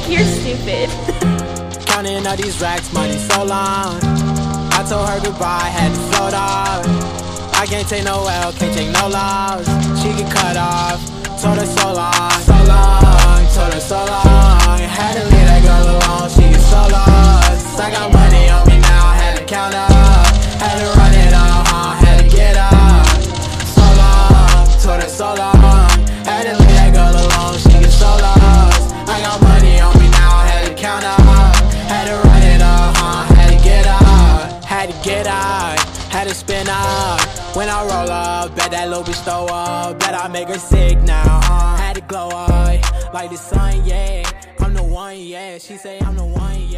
You're stupid. Counting all these racks, money so long. I told her goodbye, had to float off. I can't take no L, can't take no loss. She get cut off, told her so long, so long, told her so long. Had to leave that girl alone, she get so lost. I got money on me now, had to count up. Had to run it up, had to get up. So long, told her so long. Had to leave that girl alone, she get so lost. I got money on me now, had to count up. Had to run it up, had to get up. Had to get out, had to spin up. When I roll up, bet that little bitch throw up. Bet I make her sick now, Had to glow up, like the sun, yeah. I'm the one, yeah. She say I'm the one, yeah.